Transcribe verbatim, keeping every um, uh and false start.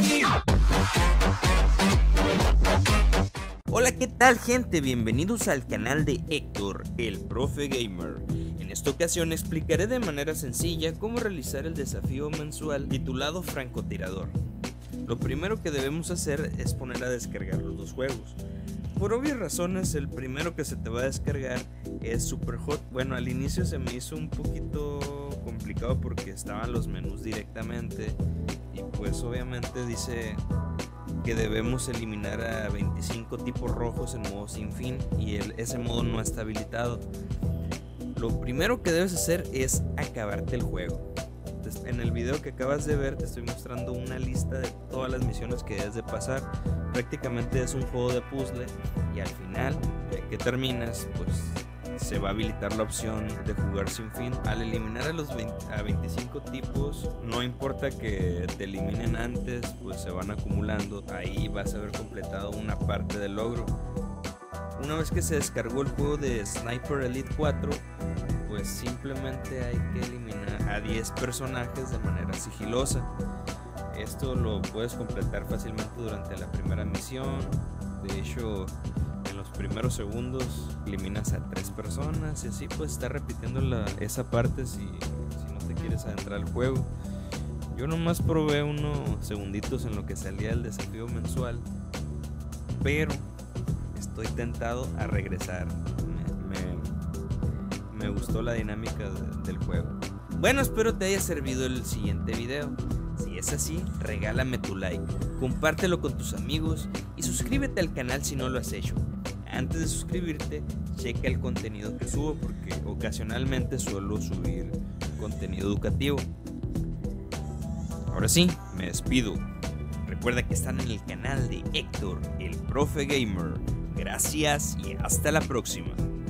Hola, ¿qué tal, gente? Bienvenidos al canal de Héctor, el profe gamer. En esta ocasión explicaré de manera sencilla cómo realizar el desafío mensual titulado Francotirador. Lo primero que debemos hacer es poner a descargar los dos juegos. Por obvias razones, el primero que se te va a descargar es Superhot. Bueno, al inicio se me hizo un poquito complicado porque estaban los menús directamente y pues obviamente dice que debemos eliminar a veinticinco tipos rojos en modo sin fin y el, ese modo no está habilitado. Lo primero que debes hacer es acabarte el juego. En el video que acabas de ver te estoy mostrando una lista de todas las misiones que debes de pasar. Prácticamente es un juego de puzzle y al final, ya que terminas, pues se va a habilitar la opción de jugar sin fin. Al eliminar a los veinte, a veinticinco tipos, no importa que te eliminen antes, pues se van acumulando. Ahí vas a haber completado una parte del logro. Una vez que se descargó el juego de Sniper Elite cuatro, pues simplemente hay que eliminar a diez personajes de manera sigilosa. Esto lo puedes completar fácilmente durante la primera misión. De hecho, en los primeros segundos eliminas a tres personas y así pues está repitiendo la, esa parte si, si no te quieres adentrar al juego. Yo nomás probé unos segunditos en lo que salía el desafío mensual, pero estoy tentado a regresar. Me, me, me gustó la dinámica de, del juego. Bueno, espero te haya servido el siguiente video. Si es así, regálame tu like, compártelo con tus amigos y suscríbete al canal si no lo has hecho. Antes de suscribirte, checa el contenido que subo porque ocasionalmente suelo subir contenido educativo. Ahora sí, me despido. Recuerda que están en el canal de Héctor, el profe gamer. Gracias y hasta la próxima.